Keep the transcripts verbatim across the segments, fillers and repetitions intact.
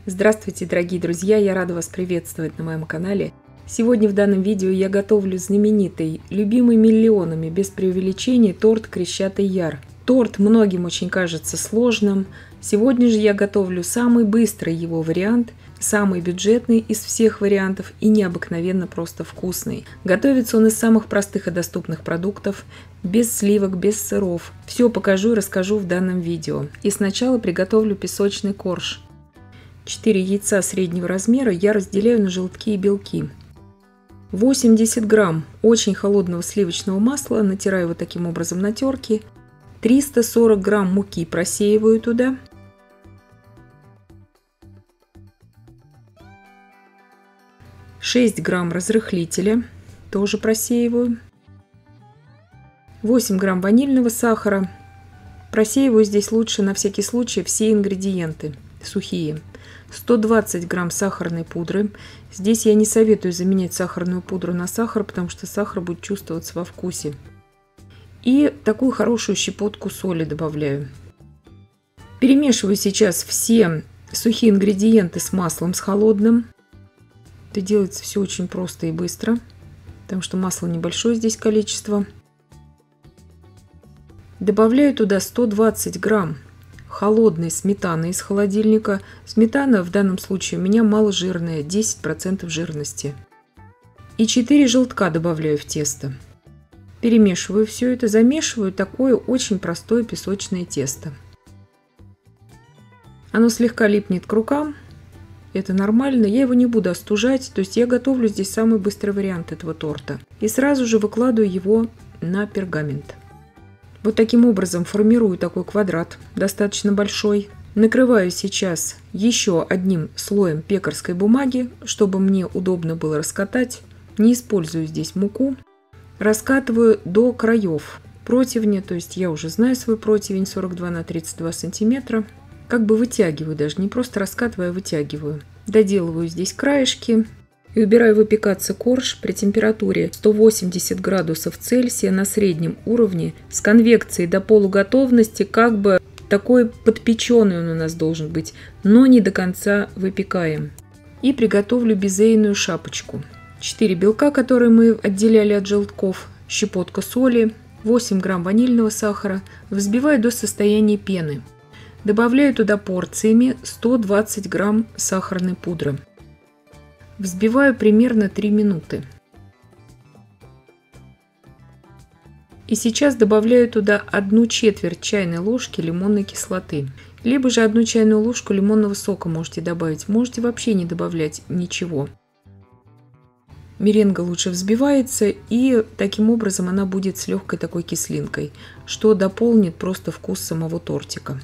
Здравствуйте, дорогие друзья! Я рада вас приветствовать на моем канале. Сегодня в данном видео я готовлю знаменитый, любимый миллионами, без преувеличений, торт Крещатый Яр. Торт многим очень кажется сложным. Сегодня же я готовлю самый быстрый его вариант, самый бюджетный из всех вариантов и необыкновенно просто вкусный. Готовится он из самых простых и доступных продуктов, без сливок, без сыров. Все покажу и расскажу в данном видео. И сначала приготовлю песочный корж. четыре яйца среднего размера я разделяю на желтки и белки. восемьдесят грамм очень холодного сливочного масла натираю вот таким образом на терке. триста сорок грамм муки просеиваю туда. шесть грамм разрыхлителя тоже просеиваю. восемь грамм ванильного сахара. Просеиваю здесь лучше на всякий случай все ингредиенты сухие. сто двадцать грамм сахарной пудры. Здесь я не советую заменять сахарную пудру на сахар, потому что сахар будет чувствоваться во вкусе. И такую хорошую щепотку соли добавляю. Перемешиваю сейчас все сухие ингредиенты с маслом, с холодным. Это делается все очень просто и быстро, потому что масла небольшое здесь количество. Добавляю туда сто двадцать грамм холодной сметаны из холодильника. Сметана в данном случае у меня маложирная, десять процентов жирности. И четыре желтка добавляю в тесто. Перемешиваю все это, замешиваю такое очень простое песочное тесто. Оно слегка липнет к рукам. Это нормально, я его не буду остужать, то есть я готовлю здесь самый быстрый вариант этого торта. И сразу же выкладываю его на пергамент. Вот таким образом формирую такой квадрат, достаточно большой. Накрываю сейчас еще одним слоем пекарской бумаги, чтобы мне удобно было раскатать. Не использую здесь муку. Раскатываю до краев противня, то есть я уже знаю свой противень сорок два на тридцать два сантиметра. Как бы вытягиваю даже, не просто раскатываю, а вытягиваю. Доделываю здесь краешки и убираю выпекаться корж при температуре сто восемьдесят градусов Цельсия на среднем уровне с конвекцией до полуготовности, как бы такой подпеченный он у нас должен быть, но не до конца выпекаем. И приготовлю безейную шапочку. четыре белка, которые мы отделяли от желтков, щепотка соли, восемь грамм ванильного сахара, взбиваю до состояния пены. Добавляю туда порциями сто двадцать грамм сахарной пудры. Взбиваю примерно три минуты. И сейчас добавляю туда одну четверть чайной ложки лимонной кислоты. Либо же одну чайную ложку лимонного сока можете добавить. Можете вообще не добавлять ничего. Меренга лучше взбивается, и таким образом она будет с легкой такой кислинкой, что дополнит просто вкус самого тортика.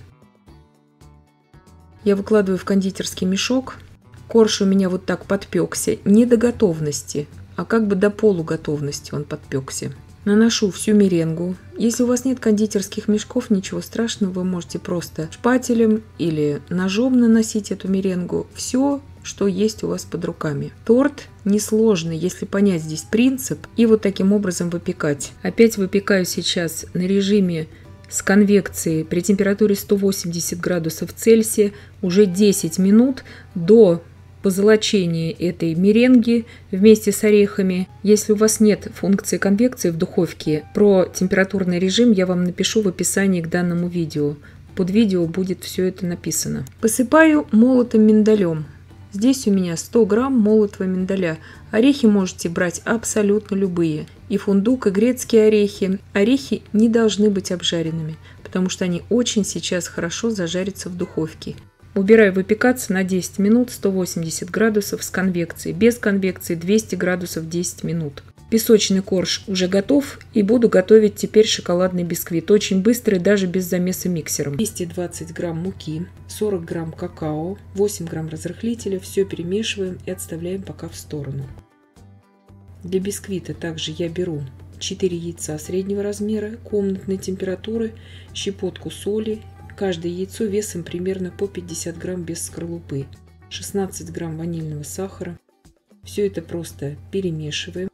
Я выкладываю в кондитерский мешок. Корж у меня вот так подпекся, не до готовности, а как бы до полуготовности он подпекся. Наношу всю меренгу. Если у вас нет кондитерских мешков, ничего страшного, вы можете просто шпателем или ножом наносить эту меренгу. Все, что есть у вас под руками. Торт несложный, если понять здесь принцип, и вот таким образом выпекать. Опять выпекаю сейчас на режиме с конвекцией при температуре сто восемьдесят градусов Цельсия уже десять минут до позолочения этой меренги вместе с орехами. Если у вас нет функции конвекции в духовке, про температурный режим я вам напишу в описании к данному видео. Под видео будет все это написано. Посыпаю молотым миндалем. Здесь у меня сто грамм молотого миндаля. Орехи можете брать абсолютно любые. И фундук, и грецкие орехи. Орехи не должны быть обжаренными, потому что они очень сейчас хорошо зажарятся в духовке. Убираю выпекаться на десять минут, сто восемьдесят градусов с конвекцией. Без конвекции двести градусов десять минут. Песочный корж уже готов, и буду готовить теперь шоколадный бисквит. Очень быстрый, даже без замеса миксером. двести двадцать грамм муки, сорок грамм какао, восемь грамм разрыхлителя. Все перемешиваем и отставляем пока в сторону. Для бисквита также я беру четыре яйца среднего размера, комнатной температуры, щепотку соли. Каждое яйцо весом примерно по пятьдесят грамм без скорлупы. шестнадцать грамм ванильного сахара. Все это просто перемешиваем.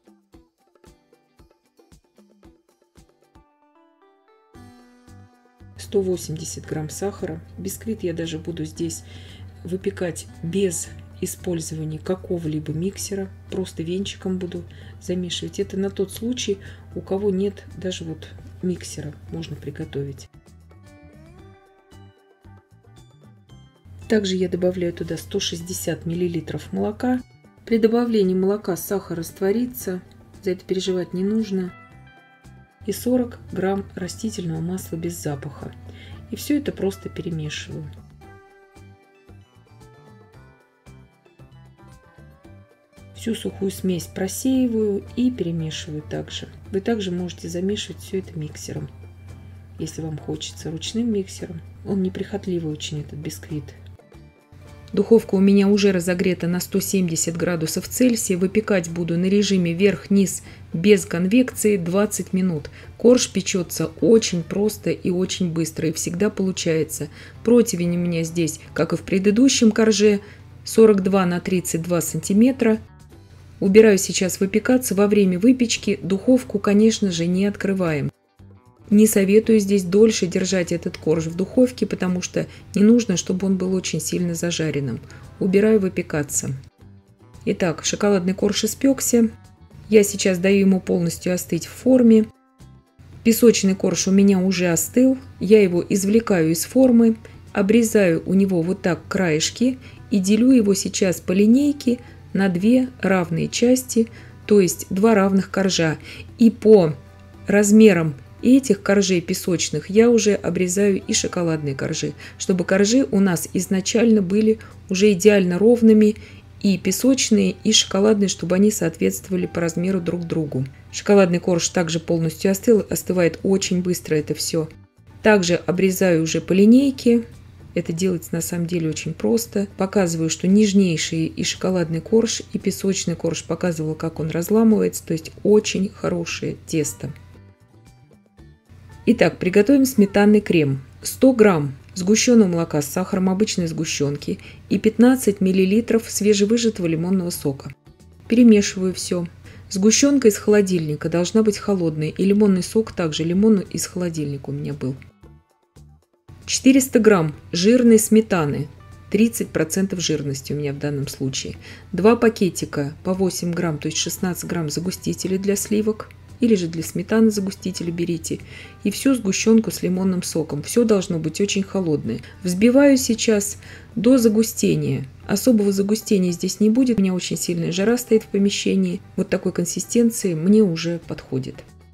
сто восемьдесят грамм сахара. Бисквит я даже буду здесь выпекать без использования какого-либо миксера. Просто венчиком буду замешивать. Это на тот случай, у кого нет даже вот миксера, можно приготовить. Также я добавляю туда сто шестьдесят миллилитров молока. При добавлении молока сахар растворится, за это переживать не нужно. И сорок грамм растительного масла без запаха. И все это просто перемешиваю. Всю сухую смесь просеиваю и перемешиваю также. Вы также можете замешивать все это миксером, если вам хочется, ручным миксером. Он неприхотливый очень, этот бисквит. Духовка у меня уже разогрета на сто семьдесят градусов Цельсия. Выпекать буду на режиме вверх-вниз без конвекции двадцать минут. Корж печется очень просто и очень быстро, и всегда получается. Противень у меня здесь, как и в предыдущем корже, сорок два на тридцать два сантиметра. Убираю сейчас выпекаться. Во время выпечки духовку, конечно же, не открываем. Не советую здесь дольше держать этот корж в духовке, потому что не нужно, чтобы он был очень сильно зажаренным. Убираю выпекаться. Итак, шоколадный корж испекся. Я сейчас даю ему полностью остыть в форме. Песочный корж у меня уже остыл. Я его извлекаю из формы, обрезаю у него вот так краешки и делю его сейчас по линейке на две равные части, то есть два равных коржа. И по размерам этих коржей песочных я уже обрезаю и шоколадные коржи, чтобы коржи у нас изначально были уже идеально ровными, и песочные, и шоколадные, чтобы они соответствовали по размеру друг другу. Шоколадный корж также полностью остыл, остывает очень быстро это все. Также обрезаю уже по линейке. Это делается на самом деле очень просто. Показываю, что нежнейший и шоколадный корж, и песочный корж, показывала, как он разламывается, то есть очень хорошее тесто. Итак, приготовим сметанный крем. сто грамм сгущенного молока с сахаром обычной сгущенки и пятнадцать миллилитров свежевыжатого лимонного сока. Перемешиваю все. Сгущенка из холодильника должна быть холодной, и лимонный сок также лимонный из холодильника у меня был. четыреста грамм жирной сметаны, тридцать процентов жирности у меня в данном случае. два пакетика по восемь грамм, то есть шестнадцать грамм загустителя для сливок. Или же для сметаны загустителя берите. И всю сгущенку с лимонным соком. Все должно быть очень холодное. Взбиваю сейчас до загустения. Особого загустения здесь не будет. У меня очень сильная жара стоит в помещении. Вот такой консистенции мне уже подходит.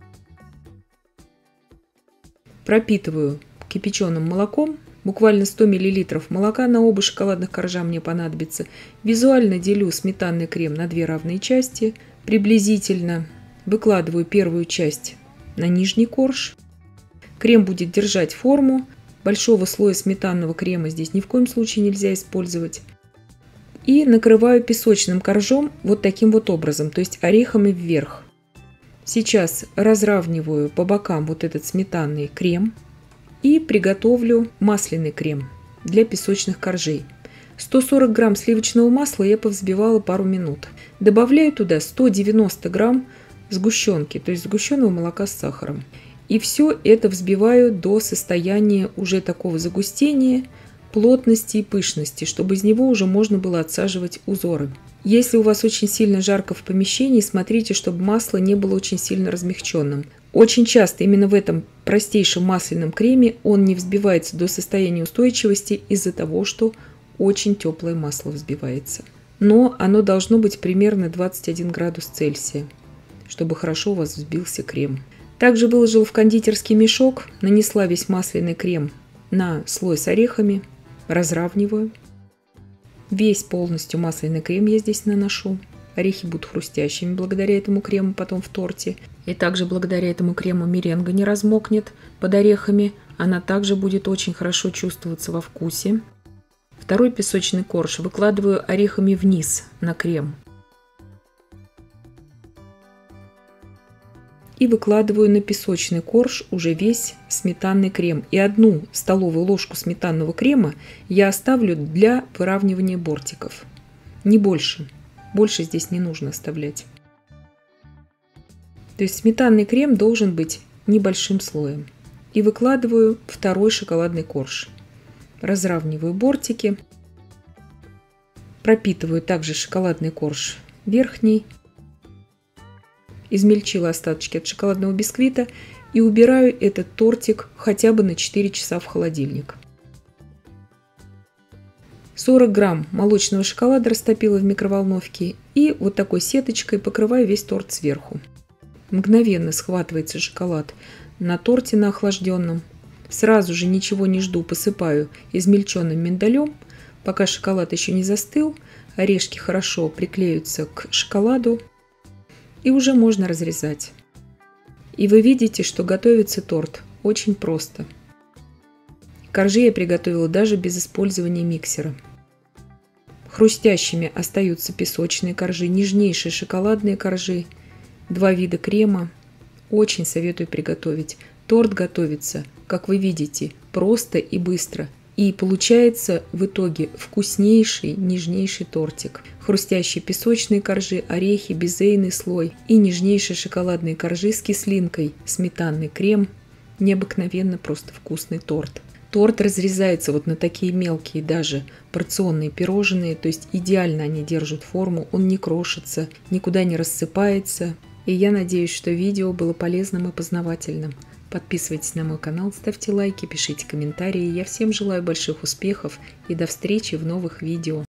Пропитываю кипяченым молоком. Буквально сто миллилитров молока на оба шоколадных коржа мне понадобится. Визуально делю сметанный крем на две равные части. Приблизительно выкладываю первую часть на нижний корж. Крем будет держать форму. Большого слоя сметанного крема здесь ни в коем случае нельзя использовать. И накрываю песочным коржом вот таким вот образом, то есть орехами вверх. Сейчас разравниваю по бокам вот этот сметанный крем и приготовлю масляный крем для песочных коржей. сто сорок грамм сливочного масла я повзбивала пару минут. Добавляю туда сто девяносто грамм сгущенки, то есть сгущенного молока с сахаром. И все это взбиваю до состояния уже такого загустения, плотности и пышности, чтобы из него уже можно было отсаживать узоры. Если у вас очень сильно жарко в помещении, смотрите, чтобы масло не было очень сильно размягченным. Очень часто именно в этом простейшем масляном креме он не взбивается до состояния устойчивости из-за того, что очень теплое масло взбивается. Но оно должно быть примерно двадцать один градус Цельсия, чтобы хорошо у вас взбился крем. Также выложила в кондитерский мешок, нанесла весь масляный крем на слой с орехами, разравниваю. Весь полностью масляный крем я здесь наношу. Орехи будут хрустящими благодаря этому крему потом в торте. И также благодаря этому крему меренга не размокнет под орехами. Она также будет очень хорошо чувствоваться во вкусе. Второй песочный корж выкладываю орехами вниз на крем. И выкладываю на песочный корж уже весь сметанный крем. И одну столовую ложку сметанного крема я оставлю для выравнивания бортиков. Не больше. Больше здесь не нужно оставлять. То есть сметанный крем должен быть небольшим слоем. И выкладываю второй шоколадный корж. Разравниваю бортики. Пропитываю также шоколадный корж верхний. Измельчила остаточки от шоколадного бисквита и убираю этот тортик хотя бы на четыре часа в холодильник. сорок грамм молочного шоколада растопила в микроволновке и вот такой сеточкой покрываю весь торт сверху. Мгновенно схватывается шоколад на торте на охлажденном. Сразу же ничего не жду, посыпаю измельченным миндалем. Пока шоколад еще не застыл, орешки хорошо приклеются к шоколаду и уже можно разрезать. И вы видите, что готовится торт очень просто. Коржи я приготовила даже без использования миксера. Хрустящими остаются песочные коржи, нежнейшие шоколадные коржи, два вида крема. Очень советую приготовить. Торт готовится, как вы видите, просто и быстро. И получается в итоге вкуснейший, нежнейший тортик. Хрустящие песочные коржи, орехи, безейный слой и нежнейшие шоколадные коржи с кислинкой, сметанный крем. Необыкновенно просто вкусный торт. Торт разрезается вот на такие мелкие даже порционные пирожные, то есть идеально они держат форму, он не крошится, никуда не рассыпается. И я надеюсь, что видео было полезным и познавательным. Подписывайтесь на мой канал, ставьте лайки, пишите комментарии. Я всем желаю больших успехов и до встречи в новых видео.